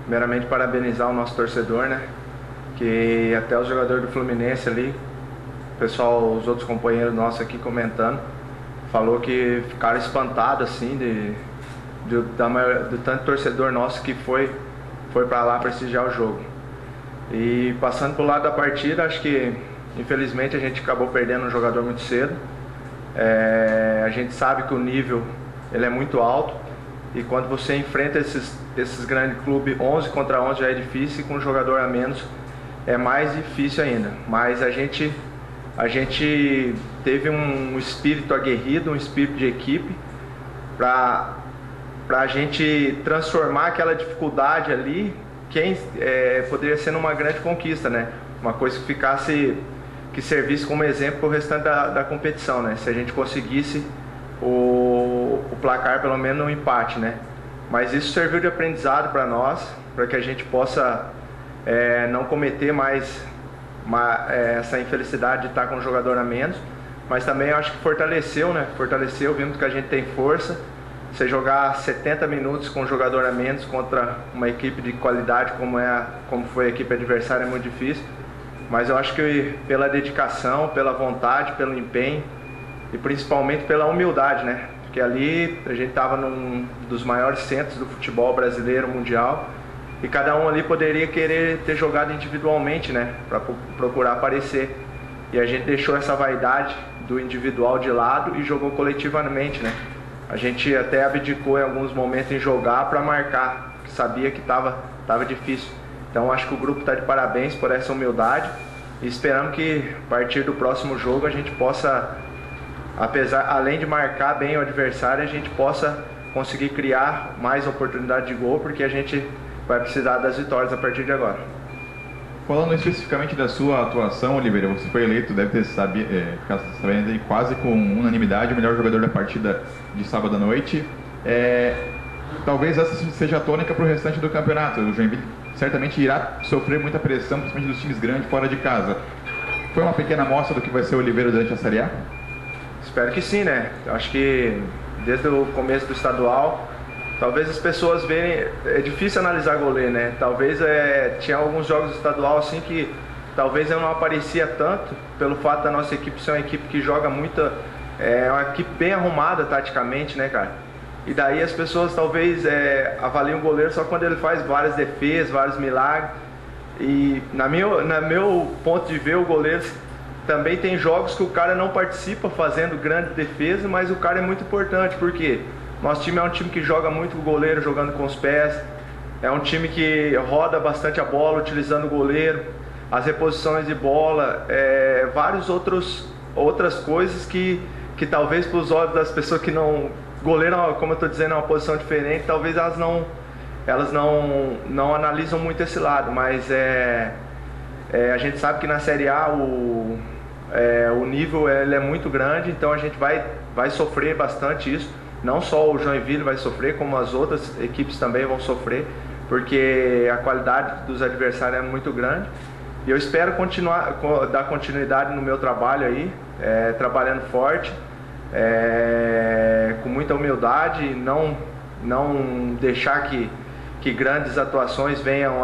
primeiramente parabenizar o nosso torcedor, né? Que até os jogadores do Fluminense ali, o pessoal, os outros companheiros nossos aqui comentando, falou que ficaram espantados assim do tanto torcedor nosso que foi para lá prestigiar o jogo. E passando pro lado da partida, acho que infelizmente a gente acabou perdendo um jogador muito cedo. A gente sabe que o nível ele é muito alto e quando você enfrenta esses grandes clubes 11 contra 11 já é difícil, e com um jogador a menos é mais difícil ainda. Mas a gente teve um espírito aguerrido, um espírito de equipe para a gente transformar aquela dificuldade ali poderia ser numa grande conquista, né? Uma coisa que servisse como exemplo para o restante da competição, né? Se a gente conseguisse o placar, pelo menos um empate, né? Mas isso serviu de aprendizado para nós, para que a gente possa não cometer mais essa infelicidade de estar com um jogador a menos, mas também eu acho que fortaleceu, né? Fortaleceu, vimos que a gente tem força. Você jogar 70 minutos com um jogador a menos contra uma equipe de qualidade como foi a equipe adversária é muito difícil. Mas eu acho que pela dedicação, pela vontade, pelo empenho e principalmente pela humildade, né? Porque ali a gente estava num dos maiores centros do futebol brasileiro, mundial, e cada um ali poderia querer ter jogado individualmente, né? Para procurar aparecer. E a gente deixou essa vaidade do individual de lado e jogou coletivamente, né? A gente até abdicou em alguns momentos em jogar para marcar, que sabia que estava difícil. Então acho que o grupo está de parabéns por essa humildade e esperamos que a partir do próximo jogo a gente possa, além de marcar bem o adversário, a gente possa conseguir criar mais oportunidade de gol, porque a gente vai precisar das vitórias a partir de agora. Falando especificamente da sua atuação, Oliveira, você foi eleito, deve ter ficado sabendo aí, quase com unanimidade, o melhor jogador da partida de sábado à noite. Talvez essa seja a tônica para o restante do campeonato. O Joinville certamente irá sofrer muita pressão, principalmente dos times grandes fora de casa. Foi uma pequena amostra do que vai ser o Oliveira durante a Série A? Espero que sim, né? Acho que desde o começo do estadual, talvez as pessoas verem, é difícil analisar goleiro, né? Talvez tinha alguns jogos do estadual assim que talvez eu não aparecia tanto pelo fato da nossa equipe ser uma equipe que joga muita, uma equipe bem arrumada taticamente, né, cara? E daí as pessoas talvez avaliam o goleiro só quando ele faz várias defesas, vários milagres. E na meu ponto de ver, o goleiro também tem jogos que o cara não participa fazendo grande defesa, mas o cara é muito importante, porque nosso time é um time que joga muito com o goleiro jogando com os pés, é um time que roda bastante a bola utilizando o goleiro, as reposições de bola, várias outras coisas que talvez para os olhos das pessoas que não... Goleiro, como eu estou dizendo, é uma posição diferente, talvez elas não analisam muito esse lado, mas a gente sabe que na Série A o nível ele é muito grande, então a gente vai sofrer bastante isso. Não só o Joinville vai sofrer, como as outras equipes também vão sofrer, porque a qualidade dos adversários é muito grande. E eu espero dar continuidade no meu trabalho aí, trabalhando forte, com muita humildade, não deixar que grandes atuações venham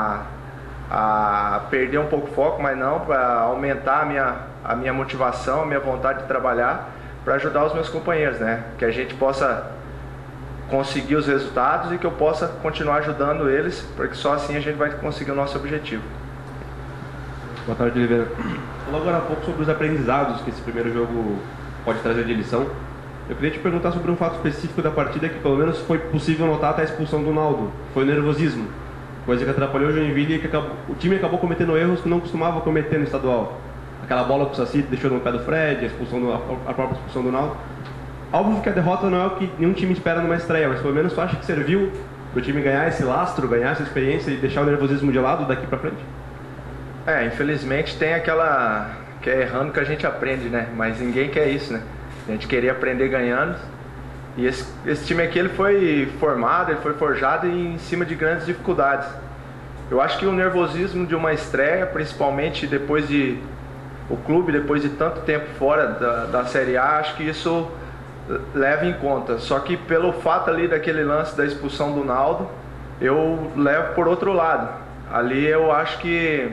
a perder um pouco o foco, mas não, para aumentar a minha motivação, a minha vontade de trabalhar, para ajudar os meus companheiros, né? Que a gente possa conseguir os resultados e que eu possa continuar ajudando eles, porque só assim a gente vai conseguir o nosso objetivo. Boa tarde, Oliveira. Falou agora há pouco sobre os aprendizados que esse primeiro jogo pode trazer de lição. Eu queria te perguntar sobre um fato específico da partida que pelo menos foi possível notar até a expulsão do Naldo. Foi o nervosismo, coisa que atrapalhou o Joinville e que o time acabou cometendo erros que não costumava cometer no estadual. Aquela bola que o Saci deixou no pé do Fred, a própria expulsão do Naldo. Óbvio que a derrota não é o que nenhum time espera numa estreia, mas pelo menos tu acha que serviu para o time ganhar esse lastro, ganhar essa experiência e deixar o nervosismo de lado daqui para frente? Infelizmente tem aquela que é errando que a gente aprende, né? Mas ninguém quer isso, né? A gente queria aprender ganhando. E esse time aqui ele foi formado, ele foi forjado em cima de grandes dificuldades. Eu acho que o nervosismo de uma estreia, principalmente depois de tanto tempo fora da Série A, acho que isso leva em conta. Só que pelo fato ali daquele lance da expulsão do Naldo, eu levo por outro lado. Ali eu acho que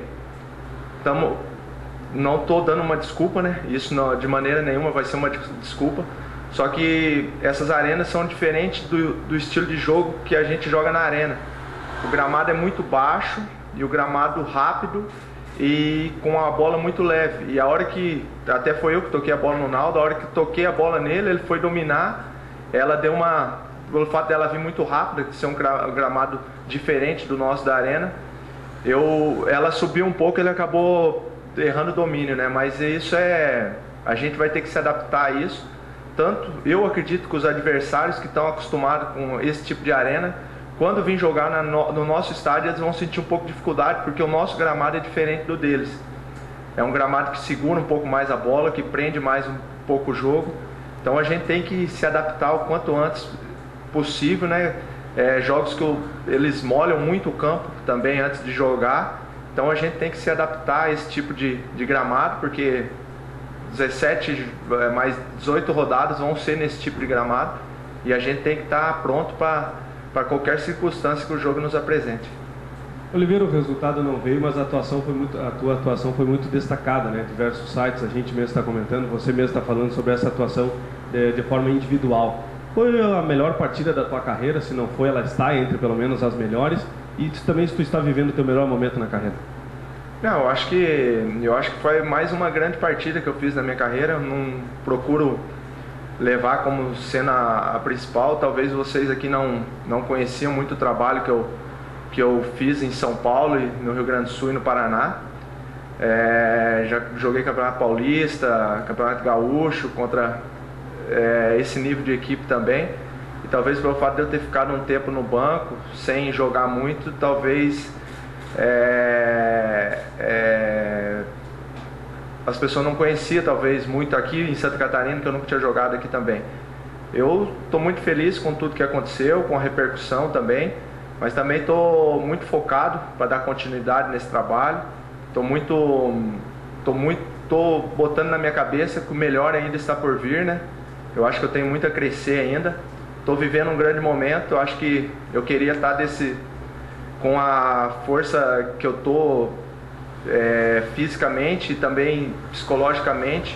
não estou dando uma desculpa, né? Isso não, de maneira nenhuma vai ser uma desculpa. Só que essas arenas são diferentes do estilo de jogo que a gente joga na arena. O gramado é muito baixo e o gramado rápido e com a bola muito leve. E a hora que, até foi eu que toquei a bola no Naldo, a hora que toquei a bola nele, ele foi dominar, ela deu pelo fato dela vir muito rápida, de ser um gramado diferente do nosso da arena, ela subiu um pouco, ele acabou errando o domínio, né? Mas isso a gente vai ter que se adaptar a isso. Tanto eu acredito que os adversários que estão acostumados com esse tipo de arena, quando vir jogar no nosso estádio, eles vão sentir um pouco de dificuldade, porque o nosso gramado é diferente do deles. É um gramado que segura um pouco mais a bola, que prende mais um pouco o jogo. Então a gente tem que se adaptar o quanto antes possível, né? Jogos que eles molham muito o campo também antes de jogar. Então a gente tem que se adaptar a esse tipo de gramado, porque 17 mais 18 rodadas vão ser nesse tipo de gramado e a gente tem que estar pronto para qualquer circunstância que o jogo nos apresente. Oliveira, o resultado não veio, mas a tua atuação foi muito destacada, né? Diversos sites, a gente mesmo está comentando, você mesmo está falando sobre essa atuação de forma individual. Foi a melhor partida da tua carreira? Se não foi, ela está entre pelo menos as melhores. E também se tu está vivendo o teu melhor momento na carreira. Não, eu acho que foi mais uma grande partida que eu fiz na minha carreira. Eu não procuro levar como sendo a principal. Talvez vocês aqui não conheciam muito o trabalho que eu fiz em São Paulo, e no Rio Grande do Sul e no Paraná. Já joguei Campeonato Paulista, Campeonato Gaúcho, contra esse nível de equipe também. E talvez pelo fato de eu ter ficado um tempo no banco, sem jogar muito, talvez as pessoas não conheciam talvez muito aqui em Santa Catarina, que eu nunca tinha jogado aqui também. Eu estou muito feliz com tudo que aconteceu, com a repercussão também, mas também estou muito focado para dar continuidade nesse trabalho. Estou botando na minha cabeça que o melhor ainda está por vir, né? Eu acho que eu tenho muito a crescer ainda. Estou vivendo um grande momento. Eu acho que eu queria estar com a força que eu estou fisicamente e também psicologicamente.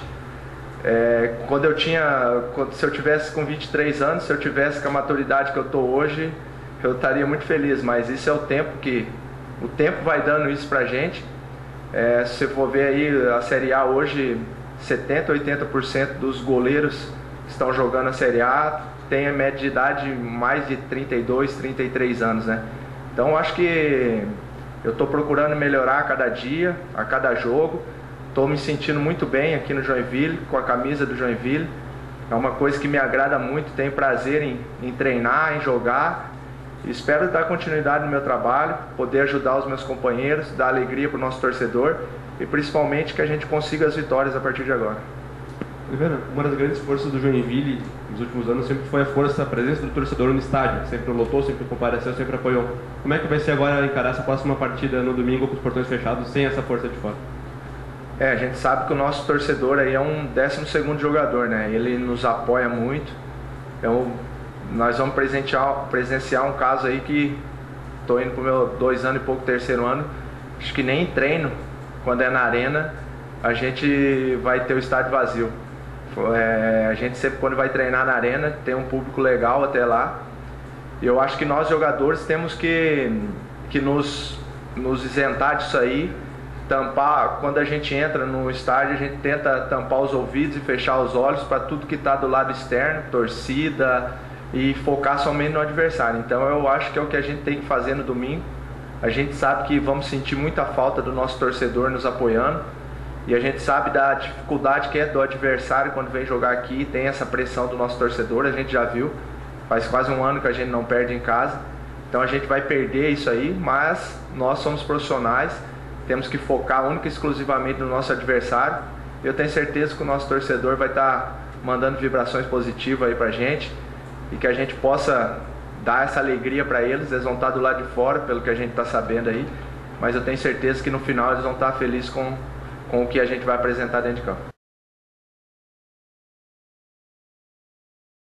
Se eu tivesse com 23 anos, se eu tivesse com a maturidade que eu estou hoje, eu estaria muito feliz. Mas isso é o tempo vai dando isso pra gente. Se você for ver aí a Série A hoje, 70%, 80% dos goleiros que estão jogando a Série A tem a média de idade mais de 32, 33 anos, né? Então eu acho que eu estou procurando melhorar a cada dia, a cada jogo. Estou me sentindo muito bem aqui no Joinville, com a camisa do Joinville. É uma coisa que me agrada muito, tenho prazer em treinar, em jogar. Espero dar continuidade no meu trabalho, poder ajudar os meus companheiros, dar alegria para o nosso torcedor e principalmente que a gente consiga as vitórias a partir de agora. Oliveira, uma das grandes forças do Joinville nos últimos anos sempre foi a presença do torcedor no estádio. Sempre lotou, sempre compareceu, sempre apoiou. Como é que vai ser agora encarar essa próxima partida no domingo com os portões fechados, sem essa força de fora? A gente sabe que o nosso torcedor aí é um 12º jogador, né? Ele nos apoia muito. Então, nós vamos presenciar um caso aí que estou indo para o meu 2 anos e pouco, 3º ano. Acho que nem em treino, quando é na arena, a gente vai ter o estádio vazio. A gente sempre, quando vai treinar na arena, tem um público legal até lá. E eu acho que nós jogadores temos que nos isentar disso aí, tampar. Quando a gente entra no estádio, a gente tenta tampar os ouvidos e fechar os olhos para tudo que está do lado externo, torcida, e focar somente no adversário. Então eu acho que é o que a gente tem que fazer no domingo. A gente sabe que vamos sentir muita falta do nosso torcedor nos apoiando, e a gente sabe da dificuldade que é do adversário quando vem jogar aqui, tem essa pressão do nosso torcedor, a gente já viu, faz quase um ano que a gente não perde em casa, então a gente vai perder isso aí, mas nós somos profissionais, temos que focar única e exclusivamente no nosso adversário. Eu tenho certeza que o nosso torcedor vai estar mandando vibrações positivas aí pra gente, e que a gente possa dar essa alegria para eles. Eles vão estar do lado de fora, pelo que a gente está sabendo aí, mas eu tenho certeza que no final eles vão estar felizes com o que a gente vai apresentar dentro de campo.